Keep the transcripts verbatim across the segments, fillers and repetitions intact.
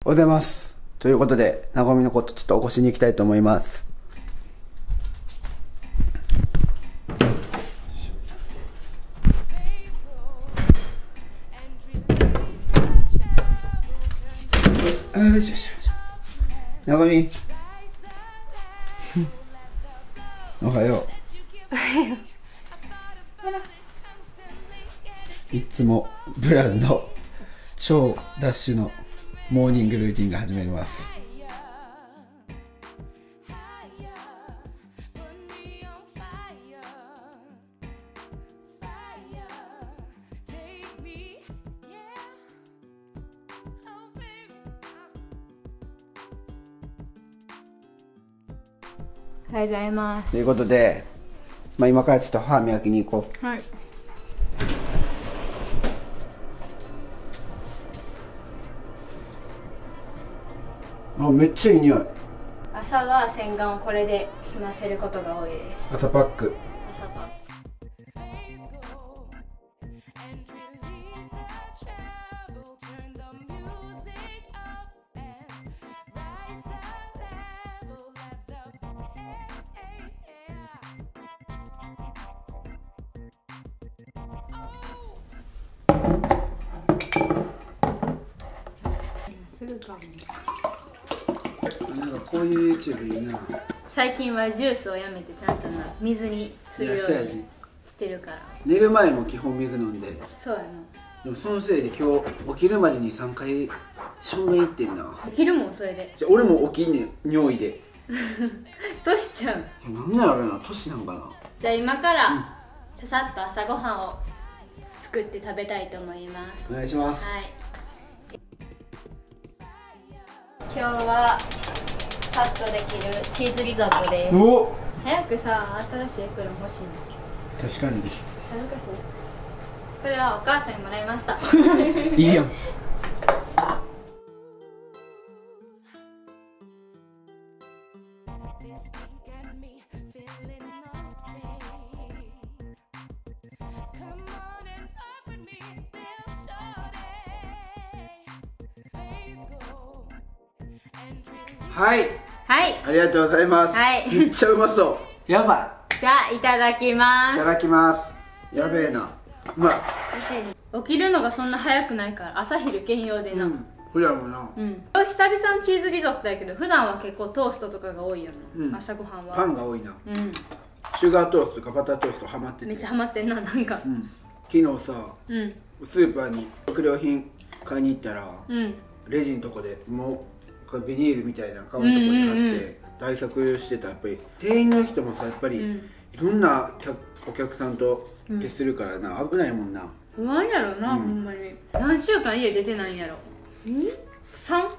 おはようございます。ということで、なごみのことちょっと起こしに行きたいと思います。あよいしょよいしょ。なごみ。おはよう。いつもブラウンの超ダッシュのモーニングルーティンが始まります。 おはようございます。 ということで、まあ、今からちょっと歯磨きに行こう。 はい。 あ、めっちゃいい匂い。 朝は洗顔をこれで済ませることが多いです。 朝パック。 朝パック。すぐかも。 なんかこういう YouTube いいな。 最近はジュースをやめてちゃんとな水にするようにしてるから。 寝る前も基本水飲んで。 そうやな。 でもそのせいで今日起きるまでにさんかい正面行ってんな。 起きるもんそれで。 じゃあ俺も起きんねん、尿意で。 どうしちゃう。 いや、なんなんやろな、年なんかな。 じゃあ今から、うん、ささっと朝ごはんを作って食べたいと思います。 お願いします。 はい。今日はパッとできるチーズリゾットです。 お早くさ、新しいエプロン欲しいんだけど。 確かに。 恥ずかしい。これはお母さんにもらいました。 いいよ。はい。 はい。 ありがとうございます。 はい。 めっちゃうまそう。やばい。じゃあいただきます。 いただきます。やべえな。うまい。 起きるのがそんな早くないから朝昼兼用でな。うん。 普段もな。 うん。久々のチーズリゾットだけど普段は結構トーストとかが多いよな。うん、朝ごはんは。 パンが多いな。 うん。 シュガートーストとかバタートーストハマってて。 めっちゃハマってんな、なんか。 うん。昨日さ、うん、スーパーに食料品買いに行ったら、うん、レジのとこでもうビニールみたいな顔のとこに貼って対策してた。やっぱり店員の人もさ、やっぱり、うん、いろんなお客さんと接するからな、うん、危ないもんな。 不安やろな、うん、ほんまに。何週間家出てないんやろ。ん さん?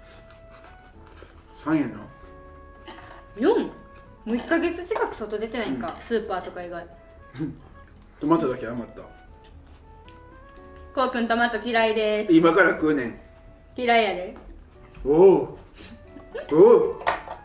さんやな。 よん? もういっかげつ近く外出てないんか、うん、スーパーとか以外。 トマトだけ余った。 こうくんトマト嫌いです。 今から食うねん。 嫌いやで。 おおおお、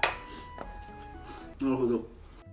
なるほど。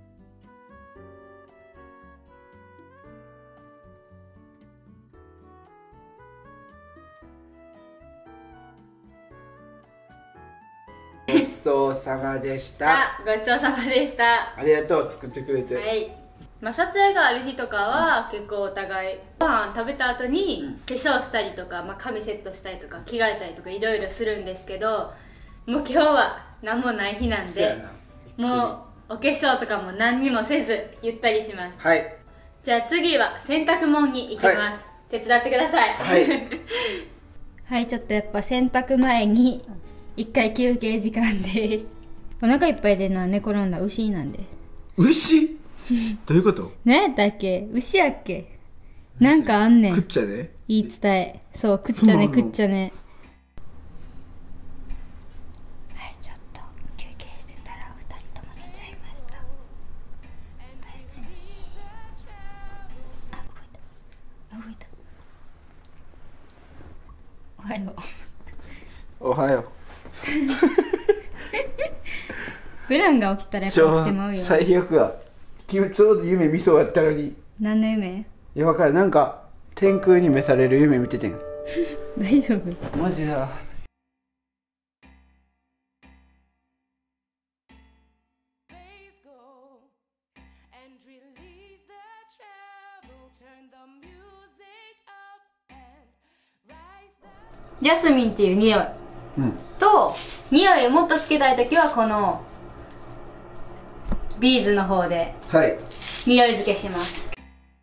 ごちそうさまでした。 ごちそうさまでした。 ありがとう、作ってくれて。 はい。まあ、撮影がある日とかは結構お互いご飯食べた後に化粧したりとか、まあ、髪セットしたりとか着替えたりとかいろいろするんですけど、もう今日は何もない日なんで、もうお化粧とかも何にもせずゆったりします。 はい。 じゃあ次は洗濯物に行きます、はい、手伝ってください。はいはい、ちょっとやっぱ洗濯前に一回休憩時間です。お腹いっぱいでな、寝転んだ牛なんで。 牛どういうこと？ 何やったっけ？牛やっけ？なんかあんねん。 くっちゃね？ 言い伝え。そう、くっちゃね、くっちゃね。はい、ちょっと休憩してたら二人とも寝ちゃいました。あ、動いた。動いた。おはよう。おはよう。 ブランが起きたらやっぱ起きてまうよ。 最悪や。ちょうど夢見そうやったのに。 何の夢？ いや、分かる。なんか天空に召される夢見ててん。 大丈夫？ マジだ。 ジャスミンっていう匂い、うん、と匂いをもっとつけたいときはこのビーズの方で匂い付けします、はい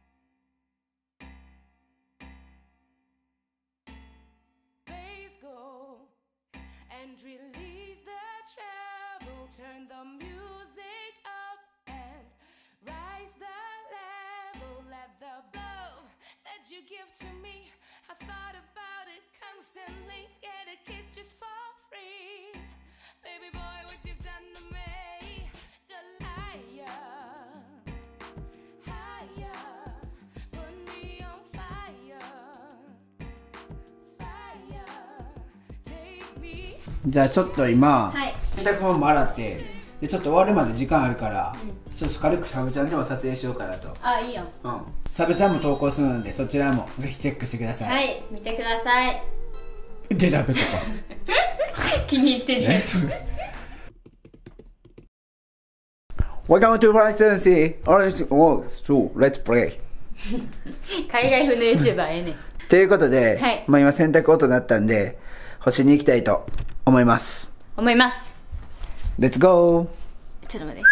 じゃあちょっと今、はい、洗濯物も洗って、でちょっと終わるまで時間あるから、うん、ちょっと軽くサブちゃんでも撮影しようかなと。 あ、いいよ。 うん。サブちゃんも投稿するので、そちらもぜひチェックしてください。 はい、見てください。 でラベとか。 気に入ってる。え、それ。 Welcome to Friday Orange Walks to Let's Play。 海外風の YouTuber ええね。 ということで、はい、まあ今洗濯音鳴ったんで。干しに行きたいと思います思いますレッツゴー。ちょっと待って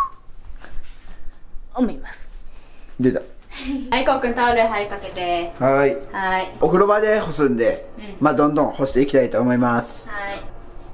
思います出たはい、こうくんタオル張りかけて。 はいはい、 お風呂場で干すんで、うん、まあどんどん干していきたいと思います。 はい。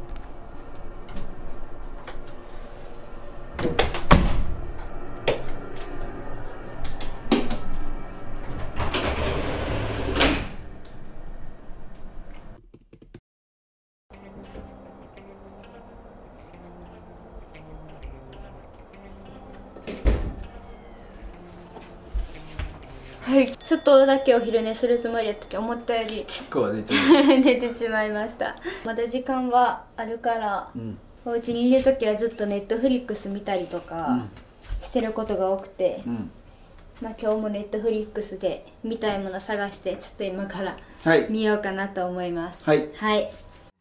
はい、ちょっとだけお昼寝するつもりやったけど思ったより結構寝て寝てしまいました。まだ時間はあるから、うん、お家にいる時はずっとネットフリックス見たりとかしてることが多くて、うん、まあ今日もネットフリックスで見たいもの探してちょっと今から見ようかなと思います。 はい、 はい。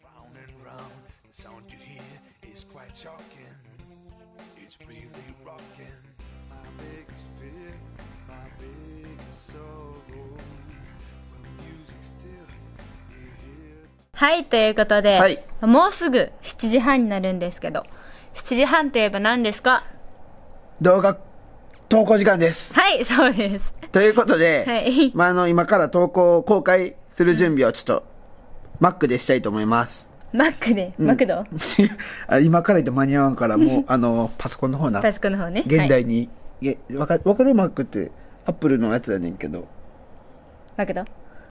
はい、ということで、はい、もうすぐしちじはんになるんですけど、しちじはんといえば何ですか？ 動画投稿時間です。 はい、そうです。 ということで、はい、まあ、あの今から投稿公開する準備をちょっと、うん、Mac でしたいと思います。 マックで、うん、マクド今から言って間に合わんから、もうあのパソコンの方な、 パソコンの方ね、 現代に、はい、わか、わかる？ Mac ってアップルのやつやねんけど、 マクド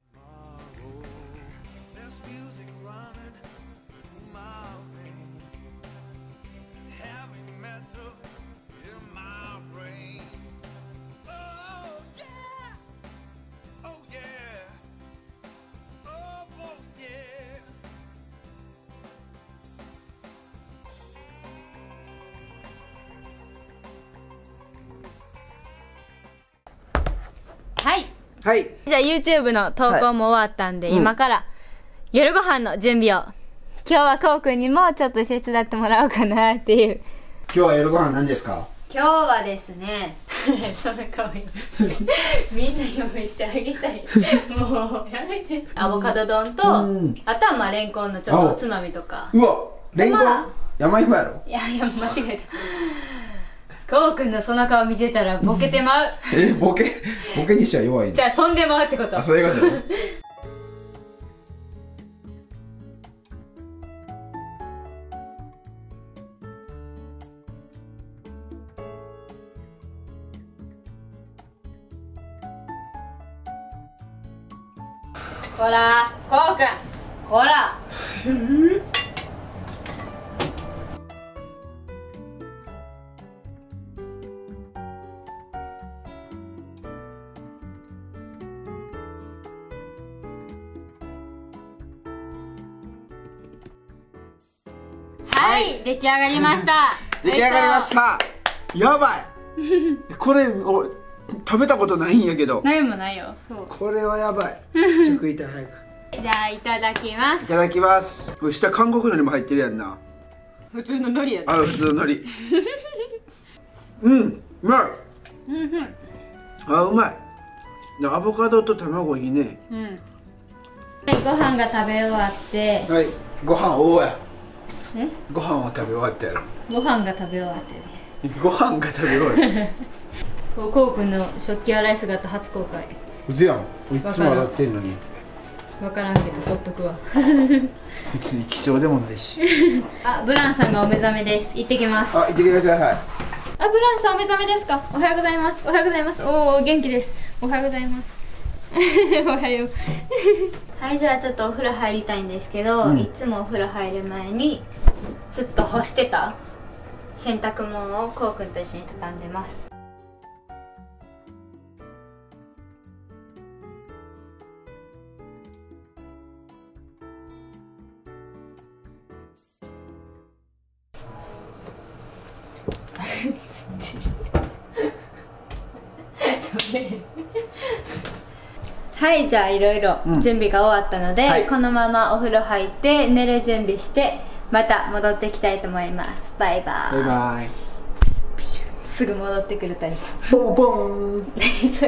はい、 はい、 じゃあ YouTube の投稿も終わったんで、はい、今から夜ご飯の準備を、今日はこうくんにもちょっと手伝ってもらおうかなっていう。 今日は夜ご飯何ですか？ 今日はですねそんな顔にみんな用意してあげたいもうやめて。アボカド丼と、うん、あとはまあレンコンのちょっとおつまみとか。 うわ、レンコン、まあ、山芋やろ？ いやいや、間違えた。こうくんのその顔見てたらボケてまう。 え、ボケボケにしては弱い、ね、 じゃあ飛んでまうってこと？ あ、そういうことね。 こら、こうくん、こら。はい、出来上がりました。 出来上がりました。やばい。これお食べたことないんやけど。 ないもないよ。 これはやばい。ちょ食いたい早く。 じゃあいただきます。 いただきます。下韓国海苔も入ってるやんな。 普通の海苔やね。 あ、普通の海苔。うん、うまい。 うんうん。 あ、うまい。 でアボカドと卵いいね。 うん。ご飯が食べ終わって。 はい、ご飯おおや。 え？ ご飯は食べ終わったやろ。 ご飯が食べ終わってね。 ご飯が食べ終わった。 こうこうくんの食器洗い姿初公開。 うずやん。いつも洗ってんのに。 わからんけど取っとくわ。 別に貴重でもないし。 あ、ブランさんがお目覚めです。行ってきます。 あ、行ってきてください。 あ、ブランさんお目覚めですか。おはようございます。おはようございます。おお、元気です。おはようございます。おはよう。はい、じゃあちょっとお風呂入りたいんですけど、うん、いつもお風呂入る前にずっと干してた洗濯物をこうくんと一緒に畳んでます。はい、じゃあいろいろ準備が終わったので、うん、はい、このままお風呂入って寝る準備してまた戻ってきたいと思います。バイバイ。バイバイ。すぐ戻ってくるタイプ。ボンボン。何それ。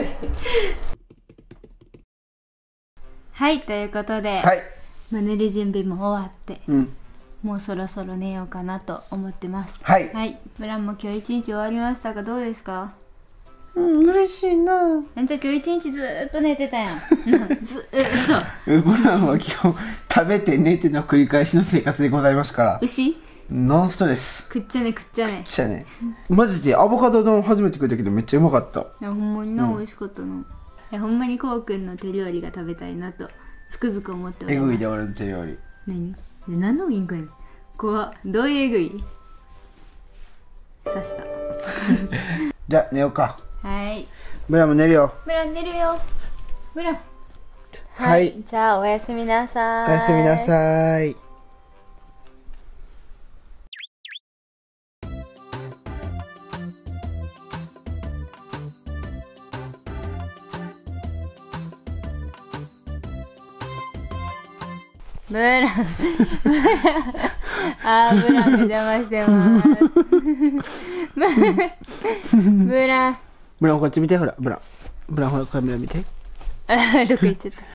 はい、ということで、はい、まあ、寝る準備も終わって、うん、もうそろそろ寝ようかなと思ってます。はい、はい、ブランも今日一日終わりましたがどうですか？ うん、嬉しいな。 あんた今日一日ずーっと寝てたやん。ずーっと。ブランは今日食べて寝ての繰り返しの生活でございますから。 牛？ ノンストレス。 くっちゃねくっちゃね。 くっちゃね。マジでアボカド丼初めて食ったけどめっちゃうまかった。いやほんまにな、うん、美味しかったの。いやほんまにこうくんの手料理が食べたいなとつくづく思っております。 えぐいで俺の手料理。 何？で何のウィンクやねん。怖っ。どういうえぐい？刺した。 じゃあ寝ようか。 はい。 ブランも寝るよ。 ブラン寝るよ。ブラン。 はい。はい、 じゃあおやすみなさい。 おやすみなさい。 ブラン。あー、ブランお邪魔してます。ブラン。 ブランこっち見て、ほら、ブラン。ブランほらカメラ見て。 あ、どこ行っちゃった。